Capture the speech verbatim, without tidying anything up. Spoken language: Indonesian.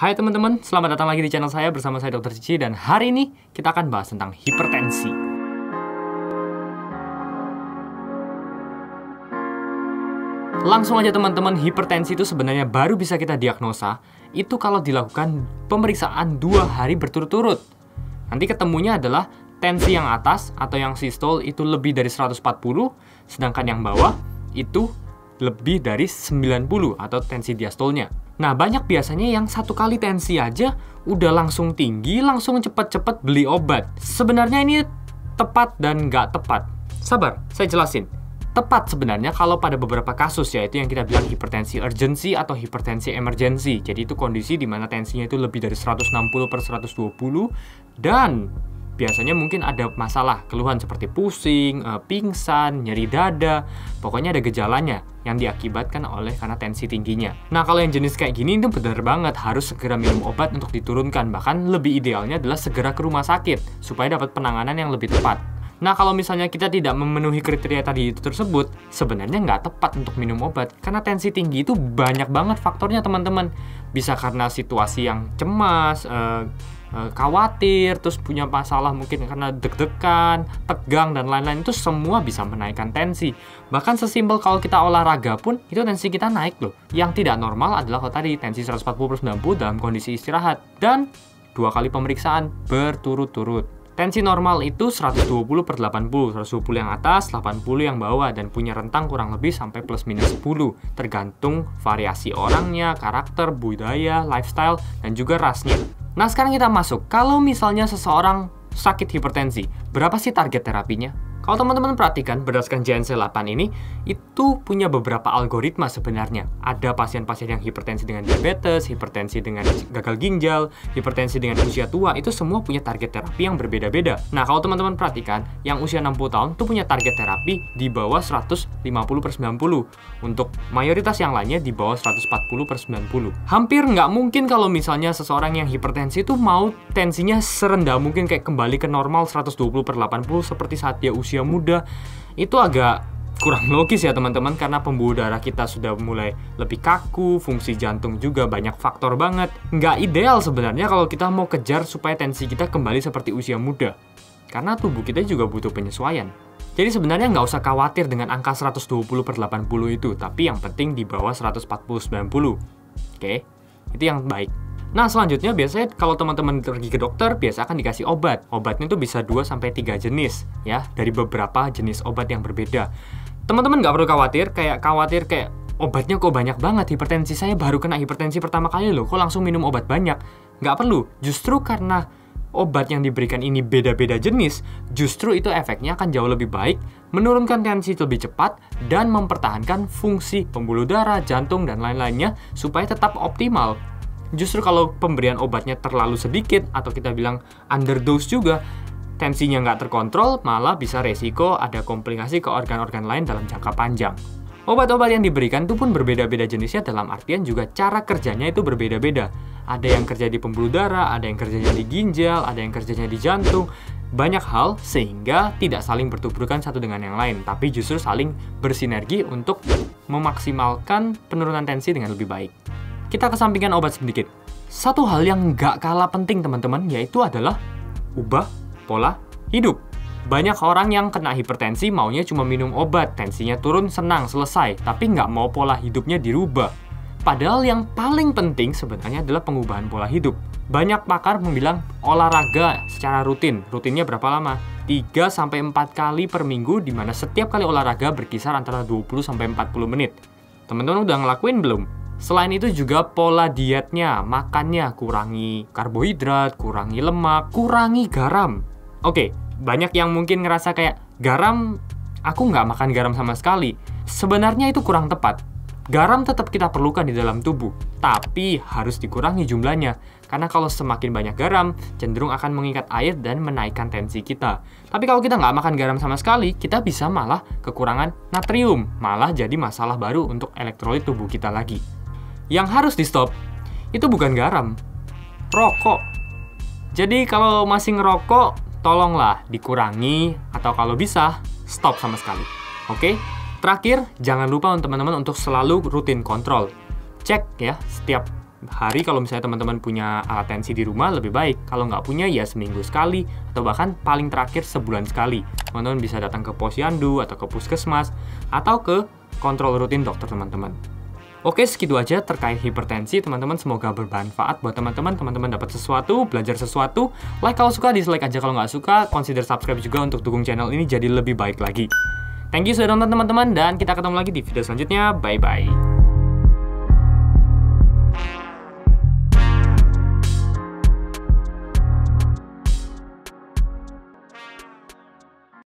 Hai teman-teman, selamat datang lagi di channel saya bersama saya dokter Cici. Dan hari ini kita akan bahas tentang hipertensi. Langsung aja teman-teman, hipertensi itu sebenarnya baru bisa kita diagnosa itu kalau dilakukan pemeriksaan dua hari berturut-turut. Nanti ketemunya adalah tensi yang atas atau yang sistol itu lebih dari seratus empat puluh, sedangkan yang bawah itu lebih dari sembilan puluh atau tensi diastolnya. Nah, banyak biasanya yang satu kali tensi aja udah langsung tinggi, langsung cepet-cepet beli obat. Sebenarnya ini tepat dan nggak tepat. Sabar, saya jelasin. Tepat sebenarnya kalau pada beberapa kasus, yaitu yang kita bilang hipertensi urgency atau hipertensi emergency. Jadi itu kondisi di mana tensinya itu lebih dari seratus enam puluh per seratus dua puluh dan biasanya mungkin ada masalah, keluhan seperti pusing, pingsan, nyeri dada, pokoknya ada gejalanya yang diakibatkan oleh karena tensi tingginya. Nah, kalau yang jenis kayak gini itu benar banget harus segera minum obat untuk diturunkan. Bahkan lebih idealnya adalah segera ke rumah sakit supaya dapat penanganan yang lebih tepat. Nah, kalau misalnya kita tidak memenuhi kriteria tadi itu tersebut, sebenarnya nggak tepat untuk minum obat. Karena tensi tinggi itu banyak banget faktornya teman-teman. Bisa karena situasi yang cemas, eh, khawatir, terus punya masalah mungkin karena deg-degan, tegang, dan lain-lain. Itu semua bisa menaikkan tensi. Bahkan sesimpel kalau kita olahraga pun, itu tensi kita naik loh. Yang tidak normal adalah kalau tadi tensi seratus empat puluh per sembilan puluh dalam kondisi istirahat. Dan dua kali pemeriksaan berturut-turut. Tensi normal itu seratus dua puluh per delapan puluh, seratus dua puluh yang atas, delapan puluh yang bawah, dan punya rentang kurang lebih sampai plus minus sepuluh. Tergantung variasi orangnya, karakter, budaya, lifestyle, dan juga rasnya. Nah, sekarang kita masuk. Kalau misalnya seseorang sakit hipertensi, berapa sih target terapinya? Kalau teman-teman perhatikan, berdasarkan J N C delapan ini, itu punya beberapa algoritma sebenarnya. Ada pasien-pasien yang hipertensi dengan diabetes, hipertensi dengan gagal ginjal, hipertensi dengan usia tua, itu semua punya target terapi yang berbeda-beda. Nah, kalau teman-teman perhatikan, yang usia enam puluh tahun itu punya target terapi di bawah seratus lima puluh per sembilan puluh. Untuk mayoritas yang lainnya di bawah seratus empat puluh per sembilan puluh. Hampir nggak mungkin kalau misalnya seseorang yang hipertensi itu mau tensinya serendah mungkin, kayak kembali ke normal seratus dua puluh per delapan puluh seperti saat dia usia muda. Itu agak kurang logis ya teman-teman, karena pembuluh darah kita sudah mulai lebih kaku, fungsi jantung juga banyak faktor banget. Nggak ideal sebenarnya kalau kita mau kejar supaya tensi kita kembali seperti usia muda, karena tubuh kita juga butuh penyesuaian. Jadi sebenarnya nggak usah khawatir dengan angka seratus dua puluh per delapan puluh itu, tapi yang penting di bawah seratus empat puluh per sembilan puluh. Oke, itu yang baik. Nah, selanjutnya biasanya kalau teman-teman pergi ke dokter, biasa akan dikasih obat. Obatnya itu bisa dua sampai tiga jenis, ya, dari beberapa jenis obat yang berbeda. Teman-teman nggak perlu khawatir, kayak khawatir kayak obatnya kok banyak banget, hipertensi saya baru kena hipertensi pertama kali loh, kok langsung minum obat banyak. Nggak perlu, justru karena obat yang diberikan ini beda-beda jenis, justru itu efeknya akan jauh lebih baik, menurunkan tensi lebih cepat, dan mempertahankan fungsi pembuluh darah, jantung, dan lain-lainnya supaya tetap optimal. Justru kalau pemberian obatnya terlalu sedikit, atau kita bilang underdose juga, tensinya nggak terkontrol, malah bisa resiko ada komplikasi ke organ-organ lain dalam jangka panjang. Obat-obat yang diberikan itu pun berbeda-beda jenisnya, dalam artian juga cara kerjanya itu berbeda-beda. Ada yang kerja di pembuluh darah, ada yang kerjanya di ginjal, ada yang kerjanya di jantung. Banyak hal sehingga tidak saling bertuburkan satu dengan yang lain, tapi justru saling bersinergi untuk memaksimalkan penurunan tensi dengan lebih baik. Kita kesampingkan obat sedikit. Satu hal yang nggak kalah penting teman-teman, yaitu adalah ubah pola hidup. Banyak orang yang kena hipertensi maunya cuma minum obat, tensinya turun, senang, selesai. Tapi nggak mau pola hidupnya dirubah. Padahal yang paling penting sebenarnya adalah pengubahan pola hidup. Banyak pakar membilang olahraga secara rutin. Rutinnya berapa lama? tiga sampai empat kali per minggu, di mana setiap kali olahraga berkisar antara dua puluh sampai empat puluh menit. Teman-teman udah ngelakuin belum? Selain itu juga pola dietnya, makannya, kurangi karbohidrat, kurangi lemak, kurangi garam. Oke, banyak yang mungkin ngerasa kayak, garam, aku nggak makan garam sama sekali. Sebenarnya itu kurang tepat. Garam tetap kita perlukan di dalam tubuh, tapi harus dikurangi jumlahnya. Karena kalau semakin banyak garam, cenderung akan mengikat air dan menaikkan tensi kita. Tapi kalau kita nggak makan garam sama sekali, kita bisa malah kekurangan natrium. Malah jadi masalah baru untuk elektrolit tubuh kita lagi. Yang harus di stop, itu bukan garam, rokok. Jadi kalau masih ngerokok, tolonglah dikurangi, atau kalau bisa, stop sama sekali. Oke? Terakhir, jangan lupa teman-teman untuk selalu rutin kontrol. Cek ya, setiap hari kalau misalnya teman-teman punya alat tensi di rumah lebih baik. Kalau nggak punya ya seminggu sekali atau bahkan paling terakhir sebulan sekali. Teman-teman bisa datang ke posyandu atau ke puskesmas atau ke kontrol rutin dokter teman-teman. Oke, segitu aja terkait hipertensi, teman-teman. Semoga bermanfaat buat teman-teman. Teman-teman dapat sesuatu, belajar sesuatu. Like kalau suka, dislike aja kalau nggak suka. Consider subscribe juga untuk dukung channel ini jadi lebih baik lagi. Thank you sudah nonton teman-teman, dan kita ketemu lagi di video selanjutnya. Bye-bye.